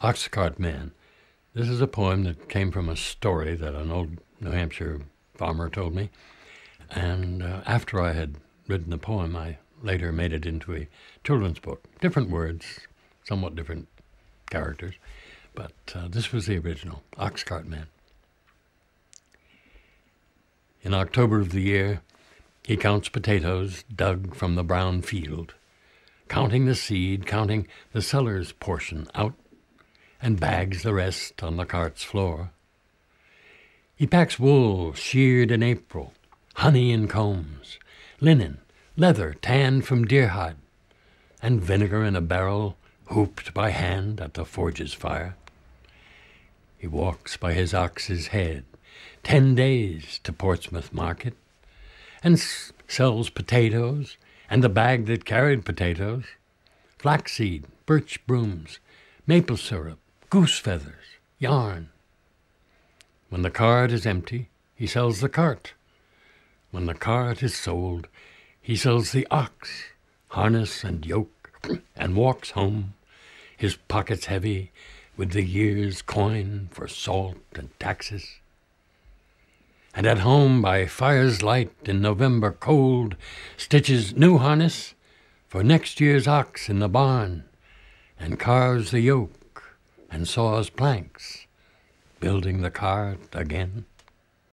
Ox Cart Man. This is a poem that came from a story that an old New Hampshire farmer told me. And after I had written the poem, I later made it into a children's book. Different words, somewhat different characters. But this was the original, Ox Cart Man. In October of the year, he counts potatoes dug from the brown field, counting the seed, counting the cellar's portion out, and bags the rest on the cart's floor. He packs wool sheared in April, honey in combs, linen, leather tanned from deer hide, and vinegar in a barrel hooped by hand at the forge's fire. He walks by his ox's head 10 days to Portsmouth market, and sells potatoes and the bag that carried potatoes, flaxseed, birch brooms, maple syrup, goose feathers, yarn. When the cart is empty, he sells the cart. When the cart is sold, he sells the ox, harness and yoke, and walks home, his pockets heavy with the year's coin for salt and taxes. And at home by fire's light in November cold, stitches new harness for next year's ox in the barn, and carves the yoke and saws planks, building the cart again.